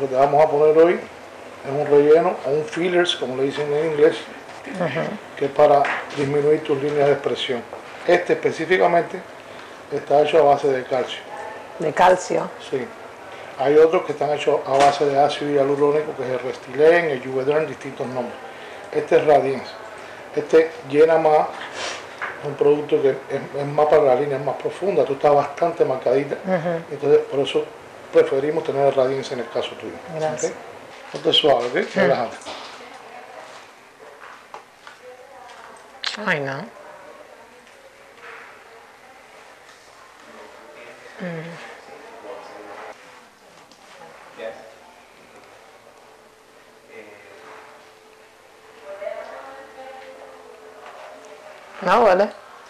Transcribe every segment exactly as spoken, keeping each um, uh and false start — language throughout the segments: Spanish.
que te vamos a poner hoy es un relleno o un fillers, como le dicen en inglés, uh-huh. que es para disminuir tus líneas de expresión. Este específicamente está hecho a base de calcio. ¿De calcio? Sí. Hay otros que están hechos a base de ácido hialurónico, que es el Restylane, el Juvederm, distintos nombres. Este es Radiance. Este llena más, es un producto que es, es más para la línea, es más profunda, tú estás bastante marcadita, uh-huh. entonces por eso preferimos tener el Radiance en el caso tuyo. Gracias. ¿Okay? Ponte suave, ¿ok? Uh-huh. Relájate. Ay, no. Mm. No huele.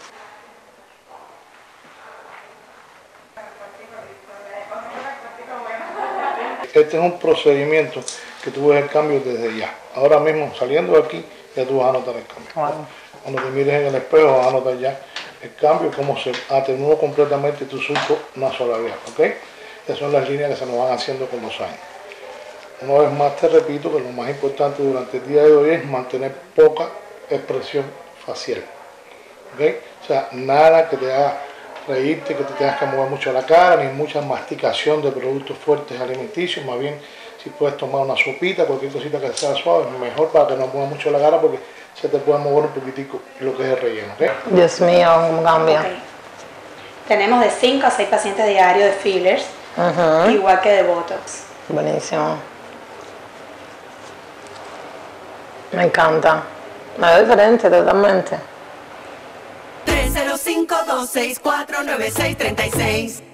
Este es un procedimiento que tú ves el cambio desde ya. Ahora mismo, saliendo de aquí, ya tú vas a notar el cambio. Wow. Cuando te mires en el espejo, vas a notar ya el cambio, cómo se atenuó completamente tu surco nasolabial, ¿ok? Estas son las líneas que se nos van haciendo con los años. Una vez más te repito que lo más importante durante el día de hoy es mantener poca expresión facial. ¿Okay? O sea, nada que te haga reírte, que te tengas que mover mucho la cara, ni mucha masticación de productos fuertes alimenticios. Más bien, si puedes tomar una sopita, cualquier cosita que sea suave, es mejor para que no mueva mucho la cara porque se te puede mover un poquitico lo que es el relleno. ¿Okay? Dios mío, cómo cambia. Okay. Tenemos de cinco a seis pacientes diarios de fillers, uh-huh. igual que de Botox. Buenísimo. Me encanta. Me veo diferente totalmente. tres cero cinco, dos seis cuatro, nueve seis tres seis